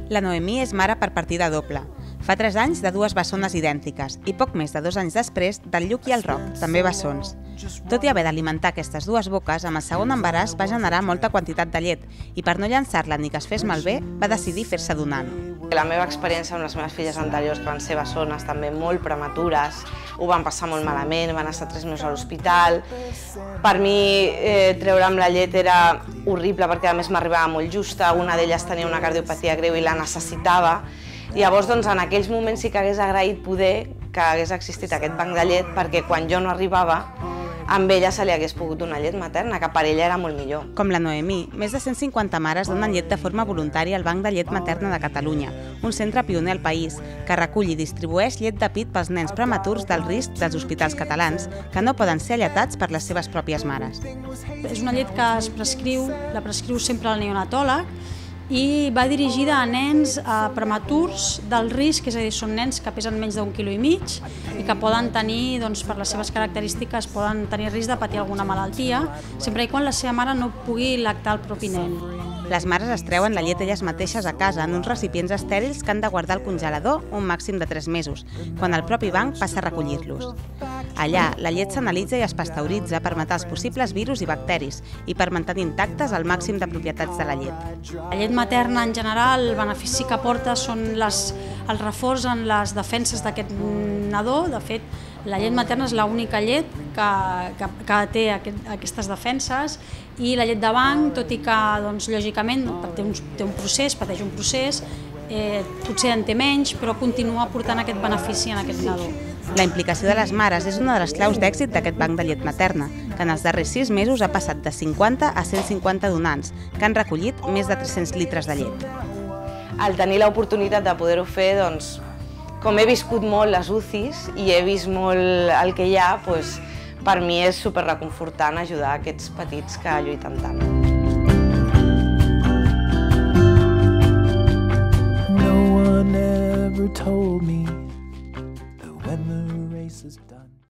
La Noemí és mare per partida doble. Fa 3 anys de 2 bessones idèntiques i poc més de 2 anys després del Lluc i el Roc, també bessons. Tot i haver d'alimentar aquestes 2 boques, amb el segon embaràs va generar molta quantitat de llet i per no llançar-la ni que es fes malbé, va decidir fer-se donant. La meva experiència amb les meves filles anteriors, que van ser bessones també molt prematures, ho van passar molt malament, van estar 3 mesos a l'hospital. Per mi treure'm la llet era horrible perquè a més m'arribava molt justa, una d'elles tenia una cardiopatia greu i la necessitava. Llavors, en aquells moments sí que hagués agraït poder que hagués existit aquest banc de llet perquè quan jo no arribava, amb ella se li hagués pogut donar llet materna, que per ella era molt millor. Com la Noemí, més de 150 mares donen llet de forma voluntària al Banc de Llet Materna de Catalunya, un centre pioner al país, que recull i distribueix llet de pit pels nens prematurs del risc dels hospitals catalans, que no poden ser alletats per les seves pròpies mares. És una llet que la prescriu sempre el neonatòleg, i va dirigida a nens prematurs del risc, és a dir, són nens que pesen menys d'1,5 kg i que poden tenir, per les seves característiques, poden tenir risc de patir alguna malaltia, sempre i quan la seva mare no pugui lactar el propi nen. Les mares es treuen la llet elles mateixes a casa en uns recipients estèrils que han de guardar al congelador un màxim de 3 mesos, quan el propi banc passa a recollir-los. Allà, la llet s'analitza i es pasteuritza per matar els possibles virus i bacteris i per mantenir intactes el màxim de propietats de la llet. La llet materna, en general, el benefici que porta són el reforç en les defenses d'aquest nadó. De fet, la llet materna és l'única llet que té aquestes defenses, i la llet de banc, tot i que, lògicament, pateix un procés, potser en té menys, però continua portant aquest benefici en aquest nadó. La implicació de les mares és una de les claus d'èxit d'aquest banc de llet materna, que en els darrers 6 mesos ha passat de 50 a 150 donants, que han recollit més de 300 litres de llet. Al tenir l'oportunitat de poder-ho fer, com he viscut molt les UCIs i he vist molt el que hi ha, per mi és superreconfortant ajudar aquests petits que lluiten tant.